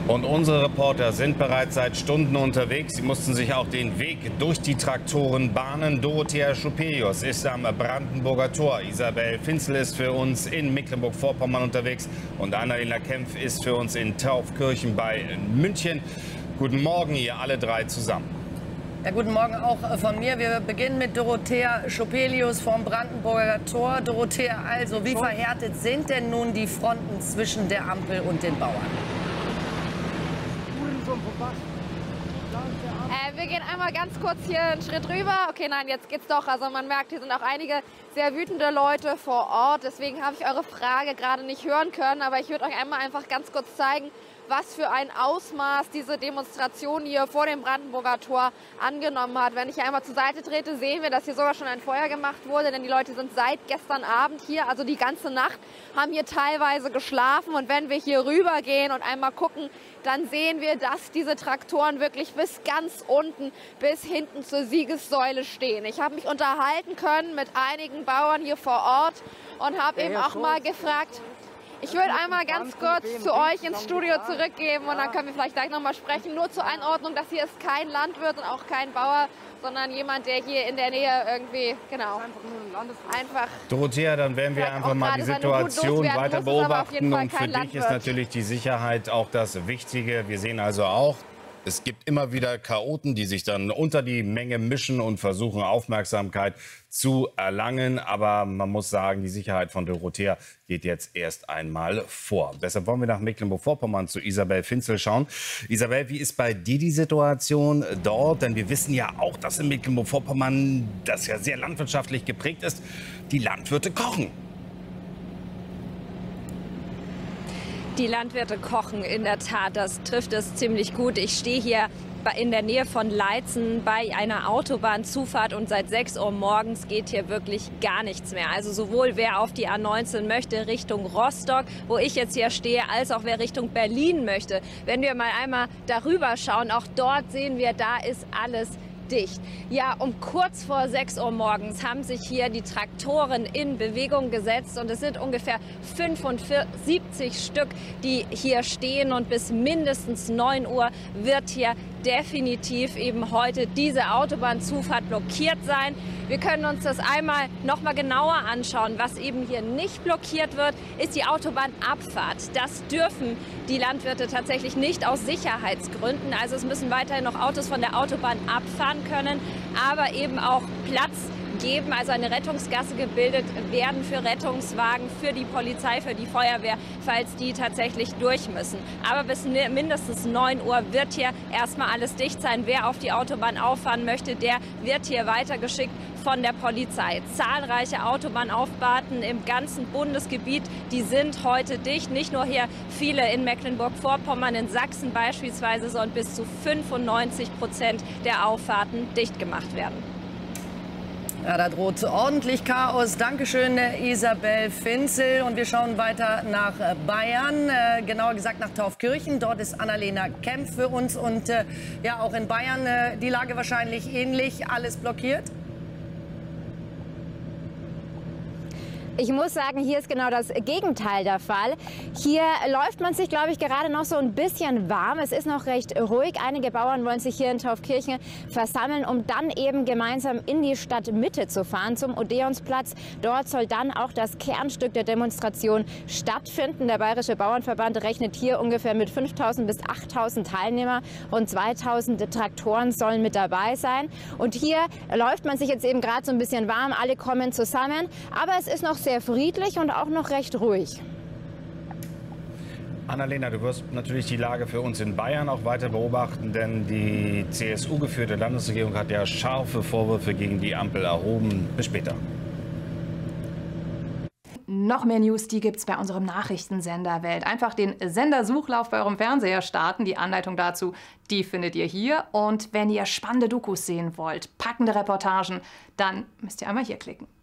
Und unsere Reporter sind bereits seit Stunden unterwegs. Sie mussten sich auch den Weg durch die Traktoren bahnen. Dorothea Schupelius ist am Brandenburger Tor. Isabel Finzel ist für uns in Mecklenburg-Vorpommern unterwegs. Und Annalena Kempf ist für uns in Taufkirchen bei München. Guten Morgen, ihr alle drei zusammen. Ja, guten Morgen auch von mir. Wir beginnen mit Dorothea Schupelius vom Brandenburger Tor. Dorothea, also wie verhärtet sind denn nun die Fronten zwischen der Ampel und den Bauern? Wir gehen einmal ganz kurz hier einen Schritt rüber. Okay, nein, jetzt geht's doch. Also man merkt, hier sind auch einige sehr wütende Leute vor Ort. Deswegen habe ich eure Frage gerade nicht hören können. Aber ich würde euch einmal einfach ganz kurz zeigen, was für ein Ausmaß diese Demonstration hier vor dem Brandenburger Tor angenommen hat. Wenn ich hier einmal zur Seite trete, sehen wir, dass hier sogar schon ein Feuer gemacht wurde, denn die Leute sind seit gestern Abend hier, also die ganze Nacht, haben hier teilweise geschlafen. Und wenn wir hier rüber gehen und einmal gucken, dann sehen wir, dass diese Traktoren wirklich bis ganz unten, bis hinten zur Siegessäule stehen. Ich habe mich unterhalten können mit einigen Bauern hier vor Ort und habe eben auch mal gefragt, ich würde einmal ganz kurz zu euch ins Studio zurückgeben und dann können wir vielleicht gleich noch mal sprechen. Nur zur Einordnung, das hier ist kein Landwirt und auch kein Bauer, sondern jemand, der hier in der Nähe irgendwie, genau, einfach... Dorothea, dann werden wir einfach mal die Situation weiter beobachten. Und für dich ist natürlich die Sicherheit auch das Wichtige. Wir sehen also auch, es gibt immer wieder Chaoten, die sich dann unter die Menge mischen und versuchen, Aufmerksamkeit zu erlangen. Aber man muss sagen, die Sicherheit von Dorothea geht jetzt erst einmal vor. Deshalb wollen wir nach Mecklenburg-Vorpommern zu Isabel Finzel schauen. Isabel, wie ist bei dir die Situation dort? Denn wir wissen ja auch, dass in Mecklenburg-Vorpommern, das ja sehr landwirtschaftlich geprägt ist, die Landwirte kochen. Die Landwirte kochen, in der Tat, das trifft es ziemlich gut. Ich stehe hier in der Nähe von Leitzen bei einer Autobahnzufahrt und seit 6 Uhr morgens geht hier wirklich gar nichts mehr. Also sowohl wer auf die A19 möchte Richtung Rostock, wo ich jetzt hier stehe, als auch wer Richtung Berlin möchte. Wenn wir mal einmal darüber schauen, auch dort sehen wir, da ist alles dicht. Ja, um kurz vor 6 Uhr morgens haben sich hier die Traktoren in Bewegung gesetzt und es sind ungefähr 75 Stück, die hier stehen und bis mindestens 9 Uhr wird hier definitiv eben heute diese Autobahnzufahrt blockiert sein. Wir können uns das einmal noch mal genauer anschauen. Was eben hier nicht blockiert wird, ist die Autobahnabfahrt. Das dürfen die Landwirte tatsächlich nicht aus Sicherheitsgründen. Also es müssen weiterhin noch Autos von der Autobahn abfahren können, aber eben auch Platz geben, also eine Rettungsgasse gebildet werden für Rettungswagen, für die Polizei, für die Feuerwehr, falls die tatsächlich durch müssen. Aber bis mindestens 9 Uhr wird hier erstmal alles dicht sein. Wer auf die Autobahn auffahren möchte, der wird hier weitergeschickt von der Polizei. Zahlreiche Autobahnauffahrten im ganzen Bundesgebiet, die sind heute dicht. Nicht nur hier, viele in Mecklenburg-Vorpommern, in Sachsen beispielsweise sollen bis zu 95% der Auffahrten dicht gemacht werden. Ja, da droht ordentlich Chaos. Dankeschön, Isabel Finzel. Und wir schauen weiter nach Bayern, genauer gesagt nach Taufkirchen. Dort ist Annalena Kempf für uns. Und ja, auch in Bayern die Lage wahrscheinlich ähnlich. Alles blockiert? Ich muss sagen, hier ist genau das Gegenteil der Fall. Hier läuft man sich, glaube ich, gerade noch so ein bisschen warm. Es ist noch recht ruhig. Einige Bauern wollen sich hier in Taufkirchen versammeln, um dann eben gemeinsam in die Stadtmitte zu fahren, zum Odeonsplatz. Dort soll dann auch das Kernstück der Demonstration stattfinden. Der Bayerische Bauernverband rechnet hier ungefähr mit 5.000 bis 8.000 Teilnehmer. Rund 2.000 Traktoren sollen mit dabei sein. Und hier läuft man sich jetzt eben gerade so ein bisschen warm. Alle kommen zusammen. Aber es ist noch sehr friedlich und auch noch recht ruhig. Annalena, du wirst natürlich die Lage für uns in Bayern auch weiter beobachten, denn die CSU-geführte Landesregierung hat ja scharfe Vorwürfe gegen die Ampel erhoben. Bis später. Noch mehr News, die gibt's bei unserem Nachrichtensender Welt. Einfach den Sendersuchlauf bei eurem Fernseher starten. Die Anleitung dazu, die findet ihr hier. Und wenn ihr spannende Dokus sehen wollt, packende Reportagen, dann müsst ihr einmal hier klicken.